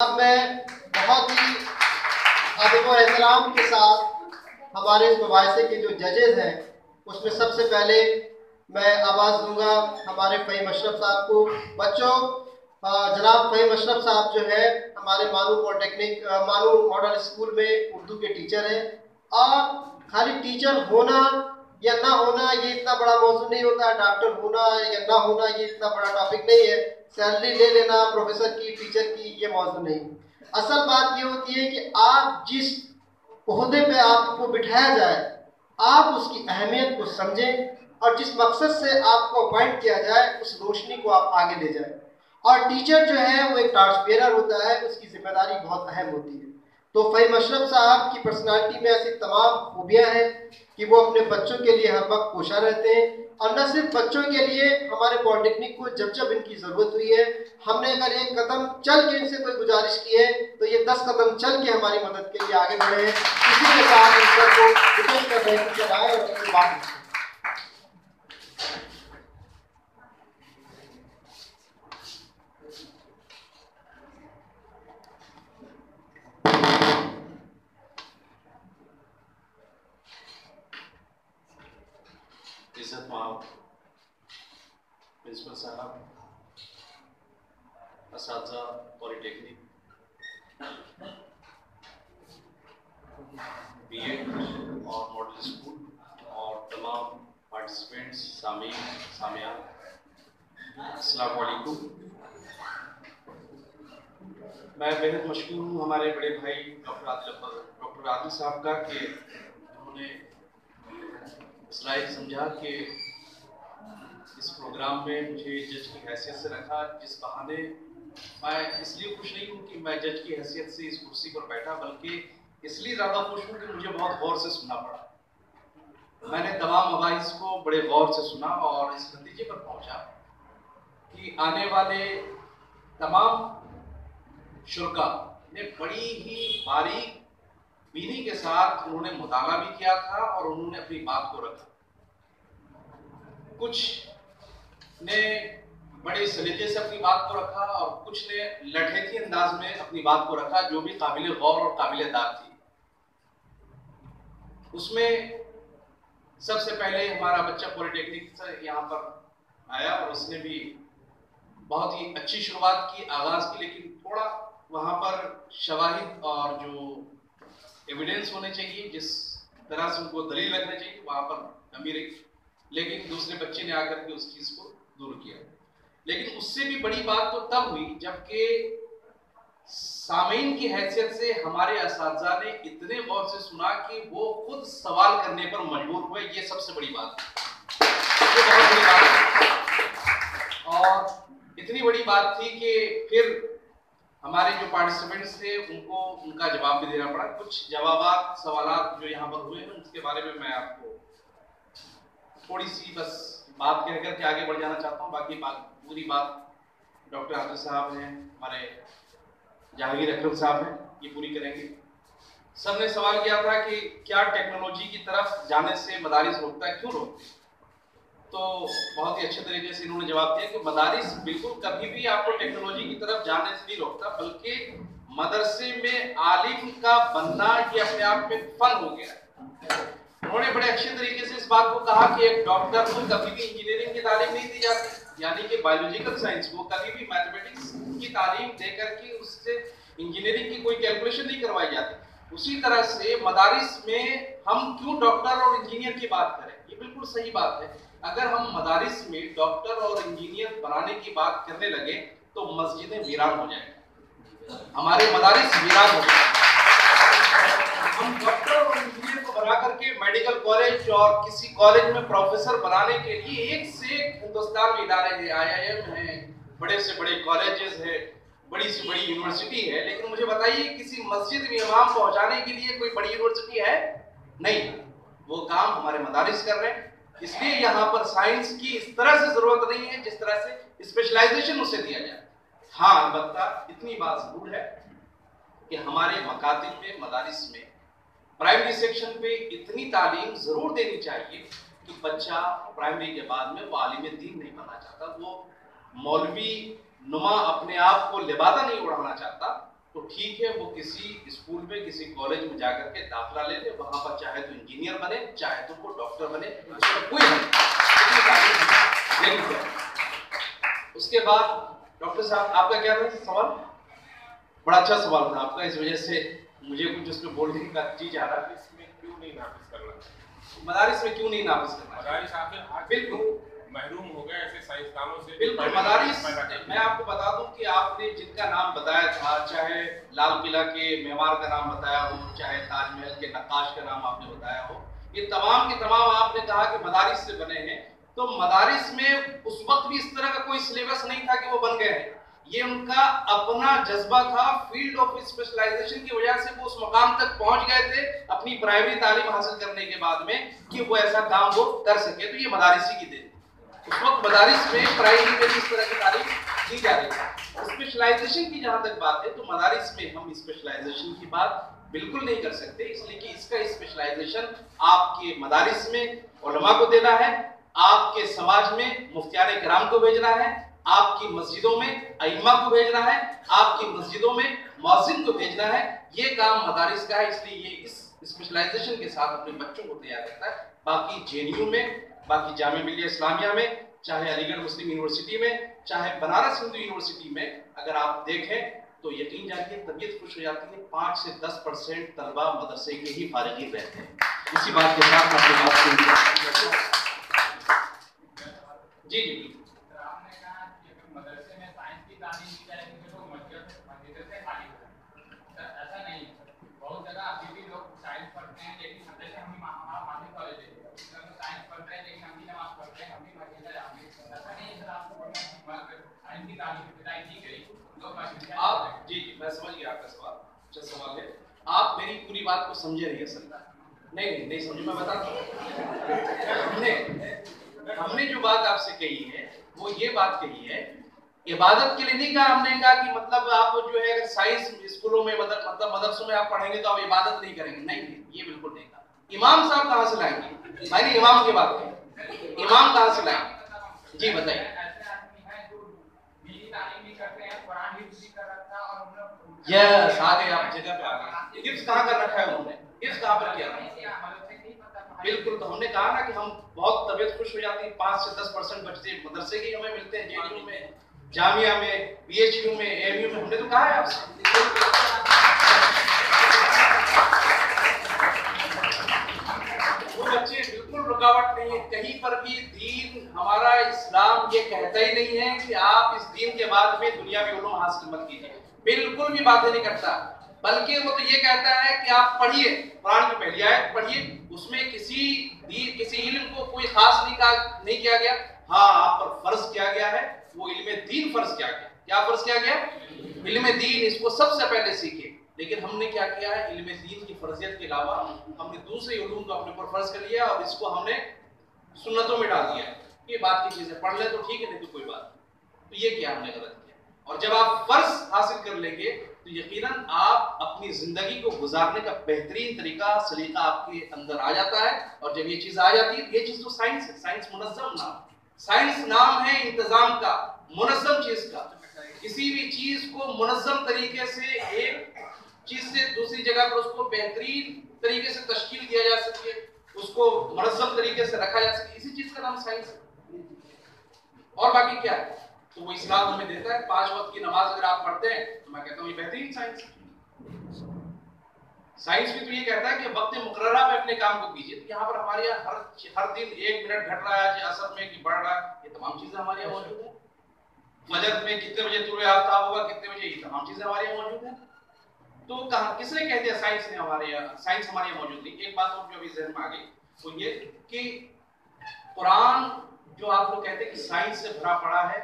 अब मैं बहुत ही अदब व एहतराम के साथ हमारे इस मुबाहिसे के जो जजेस हैं उसमें सबसे पहले मैं आवाज़ दूंगा हमारे फ़हीम अशरफ साहब को। बच्चों, जनाब फ़हीम अशरफ साहब जो है हमारे मानू पॉलिटेक्निक मानू मॉडल स्कूल में उर्दू के टीचर हैं। और खाली टीचर होना या ना होना ये इतना बड़ा मौजू नहीं होता, डॉक्टर होना या ना होना ये इतना बड़ा टॉपिक नहीं है, सैलरी ले लेना प्रोफेसर की टीचर की ये मौजू नहीं। असल बात ये होती है कि आप जिस ओहदे पे आपको बिठाया जाए आप उसकी अहमियत को समझें और जिस मकसद से आपको अपॉइंट किया जाए उस रोशनी को आप आगे ले जाएं। और टीचर जो है वो एक टॉर्च बेरर होता है, उसकी जिम्मेदारी बहुत अहम होती है। तो फ़हीम अशरफ साहब की पर्सनालिटी में ऐसी तमाम खूबियाँ हैं कि वो अपने बच्चों के लिए हर वक्त कोशा रहते हैं। और न सिर्फ बच्चों के लिए, हमारे पॉलिटेक्निक को जब जब इनकी ज़रूरत हुई है, हमने अगर एक कदम चल के इनसे कोई गुजारिश की है तो ये 10 कदम चल के हमारी मदद के लिए आगे बढ़े हैं। इसी के साथ इन सबको रिक्वेस्ट कर रहे हैं कि आए और अपनी बात रखें। इज्जत माब प्रिंसिपल साहब, असातिज़ा पॉलिटेक्निक, बीएड और मॉडल स्कूल और तमाम पार्टिसिपेंट्स, सामीन सामियात, अस्सलाम वालेकुम। मैं बेहद मशकूर हूँ हमारे बड़े भाई डॉक्टर आदिल साहब का कि उन्होंने इस लायक समझा कि इस प्रोग्राम में मुझे जज की हैसियत से रखा, जिस बहाने मैं इसलिए खुश नहीं हूँ कि मैं जज की हैसियत से इस कुर्सी पर बैठा, बल्कि इसलिए ज़्यादा खुश हूँ कि मुझे बहुत गौर से सुनना पड़ा। मैंने तमाम मबाहिस को बड़े गौर से सुना और इस नतीजे पर पहुँचा कि आने वाले तमाम शुरा ने बड़ी ही बारीक बीनी के साथ उन्होंने मुताला भी किया था और उन्होंने अपनी बात को रखा। कुछ ने बड़े सलीके से अपनी बात को रखा और कुछ ने लठेती अंदाज में अपनी बात को रखा, जो भी काबिल गौर और काबिल दाद थी। उसमें सबसे पहले हमारा बच्चा पॉलिटेक्निक से यहाँ पर आया और उसने भी बहुत ही अच्छी शुरुआत की, आगाज की, लेकिन थोड़ा वहाँ पर शवाहिद और जो एविडेंस होने चाहिए, जिस तरह से उनको दलील रखने चाहिए, वहाँ पर कमी रही। लेकिन दूसरे बच्चे ने आकर के उस चीज को दूर किया। लेकिन उससे भी बड़ी बात तो तब हुई जबकि सामीन की हैसियत से हमारे असातिज़ा ने इतने गौर से सुना कि वो खुद सवाल करने पर मजबूर हुए। ये सबसे बड़ी बात है, ये बहुत बड़ी बात है। और इतनी बड़ी बात थी कि फिर हमारे जो पार्टिसिपेंट्स थे उनको उनका जवाब भी देना पड़ा। कुछ जवाबात सवालात जो यहाँ पर हुए हैं उसके बारे में मैं आपको थोड़ी सी बस बात कह करके आगे बढ़ जाना चाहता हूँ। बाकी पूरी बात डॉक्टर आदिल साहब हैं, हमारे जहांगीर अकरम साहब हैं, ये पूरी करेंगे। सब ने सवाल किया था कि क्या टेक्नोलॉजी की तरफ जाने से मदारिस रोकता है, क्यों रोकते? तो बहुत ही अच्छे तरीके से इन्होंने जवाब दिया कि मदारिस बिल्कुल कभी भी आपको टेक्नोलॉजी की तरफ जाने से नहीं रोकता, बल्कि मदरसे में आलिम का बनना ये अपने आप में फन हो गया है। उन्होंने बड़े अच्छे तरीके से इस बात को कहा कि एक डॉक्टर को कभी भी इंजीनियरिंग की तालीम नहीं दी जाती, यानी कि बायोलॉजिकल साइंस को कभी भी मैथमेटिक्स की तालीम देकर के उससे इंजीनियरिंग की कोई कैलकुलेशन नहीं करवाई जाती। उसी तरह से मदारिस में हम क्यों डॉक्टर और इंजीनियर की बात करें, ये बिल्कुल सही बात है। अगर हम मदारिस में डॉक्टर और इंजीनियर बनाने की बात करने लगे तो मस्जिदें वीरान हो जाएंगी, हमारे मदारिस वीरान हो जाएंगे। हम डॉक्टर और इंजीनियर को बना करके मेडिकल कॉलेज और किसी कॉलेज में प्रोफेसर बनाने के लिए एक से एक हिंदुस्तान में इदारे हैं, IIM है, बड़े से बड़े कॉलेजेस है, बड़ी से बड़ी यूनिवर्सिटी है। लेकिन मुझे बताइए किसी मस्जिद में इमाम पहुंचाने के लिए कोई बड़ी यूनिवर्सिटी है? नहीं। वो काम हमारे मदारिस कर रहे हैं। इसलिए यहाँ पर साइंस की इस तरह से जरूरत नहीं है जिस तरह से स्पेशलाइजेशन उसे दिया जाए। हाँ, अलबत्ता इतनी बात जरूर है कि हमारे मकातिब में, मदारिस में प्राइमरी सेक्शन पे इतनी तालीम जरूर देनी चाहिए कि बच्चा प्राइमरी के बाद में वो आलिम दीन नहीं बनना चाहता, वो मौलवी नुमा अपने आप को लिबादा नहीं उड़ाना चाहता, तो ठीक है, वो किसी स्कूल में किसी कॉलेज में जाकर के दाखिला ले ले, वहां पर चाहे तो इंजीनियर बने, चाहे तो वो डॉक्टर बने, कोई नहीं। उसके बाद डॉक्टर साहब आपका क्या था सवाल? बड़ा अच्छा सवाल था आपका, इस वजह से मुझे कुछ उसमें बोलने का चीज आ रहा है। इसमें क्यों नहीं नाफिज करना? मदारिस में क्यों नहीं नाफिज करना? मदारिस आखिर बिल्कुल महरूम हो गए ऐसे साइंसदानों से। बिल्कुल मदारिस, मैं आपको बता दूं कि आपने जिनका नाम बताया था, चाहे लाल किला के मेमार का नाम बताया हो, चाहे ताजमहल के नक्काश का नाम आपने बताया हो, ये तमाम के तमाम आपने कहा कि मदारिस से बने हैं। तो मदारिस में उस वक्त भी इस तरह का कोई सिलेबस नहीं था कि वो बन गए हैं। ये उनका अपना जज्बा था, फील्ड ऑफ स्पेशलाइजेशन की वजह से वो उस मकाम तक पहुंच गए थे अपनी प्राइमरी तालीम हासिल करने के बाद में कि वो ऐसा काम वो कर सके। तो ये मदारिसी की देन। उस वक्त मदारिस में प्राइमरी में इस तरह की तालीम दी जा रही है। स्पेशलाइजेशन की जहां तक बात है तो मदारिस में हम स्पेशलाइजेशन की बात बिल्कुल नहीं कर सकते, इसलिए कि इसका स्पेशलाइजेशन आपके मदारिस में उलमा को देना है, आपके समाज में मुफ्तियाने किराम को भेजना है, आपकी मस्जिदों में अइम्मा को भेजना है, आपकी मस्जिदों में मौज़िन को भेजना है। ये काम मदारिस का है, इसलिए ये इस स्पेशलाइजेशन के साथ अपने बच्चों को तैयार करता है। बाकी जेएनयू में, बाकी जामिया मिल्लिया इस्लामिया में, चाहे अलीगढ़ मुस्लिम यूनिवर्सिटी में, चाहे बनारस हिंदू यूनिवर्सिटी में अगर आप देखें तो यकीन जानिए तबीयत खुश हो जाती है। 5 से 10% तलबा मदरसे के ही फारिगी रहते हैं। इसी बात के साथ आपकी बात सुनिए। जी जी आपने कहा कि मदरसे में साइंस की तालीम दी जाएगी तो मस्जिद से खाली होगा, ऐसा नहीं है। बहुत जगह अभी भी लोग साइंस पढ़ते हैं, लेकिन जैसे हम हमारा माध्यमिक कॉलेज है, साइंस पढ़ते हैं लेकिन हम भी नमाज पढ़ते हैं, हम भी मस्जिद में जाते हैं। ऐसा नहीं है सर, आपको साइंस की तालीम विदाई दी गई तो मस्जिद में आप जी मैं समझ गया आपका सवाल। अच्छा सवाल है, आप मेरी पूरी बात को समझे नहीं असल। नहीं समझे, मैं बताता हूँ। हमने जो बात आपसे कही है वो ये बात कही है, इबादत के लिए नहीं कहा। हमने कहा कि मतलब आप जो है अगर साइंस स्कूलों में मतलब मदरसों में आप पढ़ेंगे तो आप इबादत नहीं करेंगे, नहीं, ये बिल्कुल नहीं कहा। इमाम साहब कहाँ से लाएंगे? मैंने इमाम की बात की, इमाम कहाँ से लाएंगे? जी बताइए। यस, आ गए आप जगह पे आ गए। हिफ्ज कहाँ कर रखा है उन्होंने? हिफ्ज कहाँ पर किया? बिल्कुल, तो हमने कहा ना कि हम बहुत तबीयत खुश हो जाती है। 5 से 10% बच्चे मदरसे के हमें मिलते हैं, जेएनयू में, जामिया में, बीएचयू में, एएमयू में। हमने तो कहा है आपसे। वो बच्चे बिल्कुल रुकावट नहीं है कहीं पर भी। दीन हमारा इस्लाम ये कहता ही नहीं है कि आप इस दीन के बाद में दुनियावी उलूम हासिल मत कीजिए, बिल्कुल भी बातें नहीं करता। बल्कि वो तो ये कहता है कि आप पढ़िए, कुरान की पहली आयत पढ़िए, उसमें किसी इल्म को कोई खास नहीं किया गया। हाँ, आप पर फर्ज किया गया है वो इल्म दीन फर्ज किया गया। क्या फर्ज किया गया? इल्म दीन, इसको सबसे पहले सीखे। लेकिन हमने क्या किया है, इल्म दीन की फर्जियत के अलावा हमने दूसरे उलूम को अपने ऊपर फर्ज कर लिया और इसको हमने सुन्नतों में डाल दिया। ये बात की चीजें पढ़ ले तो ठीक है, नहीं तो कोई बात नहीं। तो ये क्या हमने गलत किया। और जब आप फर्ज हासिल कर लेंगे तो यकीनन आप अपनी जिंदगी को गुजारने का बेहतरीन तरीका सलीका आपके अंदर आ जाता है। और जब ये चीज आ जाती है, ये चीज तो साइंस है। साइंस मुनज़्ज़म नाम, साइंस नाम है इंतजाम का, मुनज़्ज़म चीज का। किसी भी चीज को मुनज़्ज़म तरीके से एक चीज से दूसरी जगह पर उसको बेहतरीन तरीके से तश्कील दिया जा सके, उसको मुनज़्ज़म तरीके से रखा जा सके, इसी चीज का नाम साइंस है। और बाकी क्या है तो वो इस्लाम हमें देता है। 5 वक्त की नमाज अगर आप पढ़ते हैं तो मैं कहता हूँ ये बेहतरीन साइंस है। साइंस भी तो ये कहता है कि वक्त मुकर्ररा में अपने काम को कीजिए। तो यहाँ पर हमारे यहाँ हर दिन 1 मिनट घट रहा है, असर में कि बढ़ रहा है, ये तमाम चीजें हमारे यहाँ मौजूद है। फजर में कितने बजे तुलुए आफ्ताब होगा, कितने बजे, ये तमाम चीजें हमारे यहाँ मौजूद है। तो कहा किसने कह दिया साइंस ने हमारे यहाँ, साइंस हमारे यहाँ मौजूद नहीं। एक बात और जो अभी जहन में आ गई वो ये कि कुरान जो आप लोग कहते हैं कि साइंस से भरा पड़ा है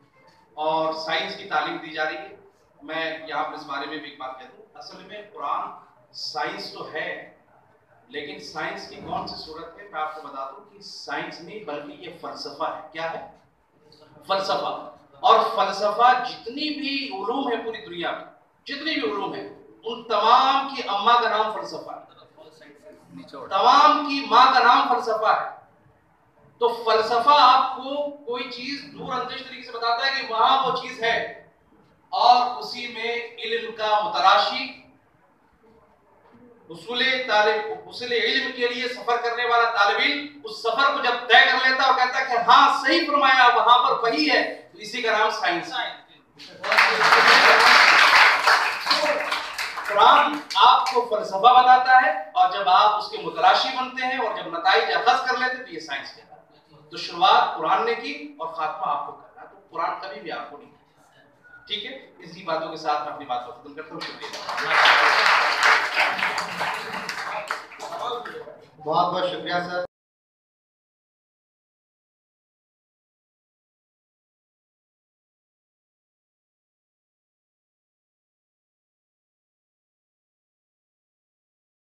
और साइंस की तालीम दी जा रही है, मैं यहाँ पर इस बारे में भी एक बात कह दूं। असल में कुरान साइंस तो है, लेकिन साइंस की कौन सी सूरत है मैं आपको बता दूं कि साइंस नहीं बल्कि ये फलसफा है। क्या है? फलसफा। और फलसफा जितनी भी उलूम है पूरी दुनिया में, जितनी भी उलूम है, उन तमाम की अम्मा का नाम फलसफा है, तमाम की माँ का नाम फलसफा है। तो फलसफा आपको कोई चीज दूर अंदेश तरीके से बताता है कि वहां वो चीज है, और उसी में इल्म का मुतलाशी, उसूल इल्म के लिए सफर करने वाला तालिब इल्म उस सफर को जब तय कर लेता है और कहता है कि हाँ सही फरमाया, वहां पर वही है, तो इसी का नाम साइंस है। कुरान आपको फलसफा बताता है और जब आप उसके मुतलाशी बनते हैं और जब नताइज अखज़ कर लेते हैं तो ये साइंस कहलाता है। तो शुरुआत कुरान ने की और खात्मा आपको करना, तो कुरान कभी भी आपको नहीं। ठीक है, इसी बातों के साथ मैं अपनी बात को खत्म करता हूँ। शुक्रिया, बहुत बहुत शुक्रिया सर।